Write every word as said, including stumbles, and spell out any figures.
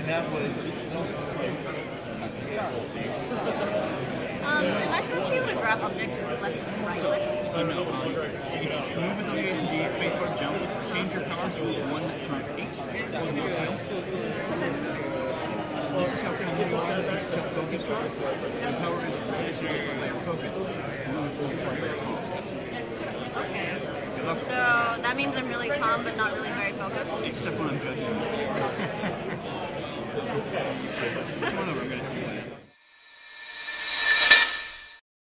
And that was. Um, am I supposed to be able to grab objects with left and right click? Uh, no, um, you should move with W A S D, spacebar jump, change your power to one times eight, or one scale. This is how calm you are, this is how focused you are. The power is multiplied by your focus. It's multiplied by your calm. Okay. So that means I'm really calm but not really very focused? Except when I'm judging you. Come on over, I'm going to have you.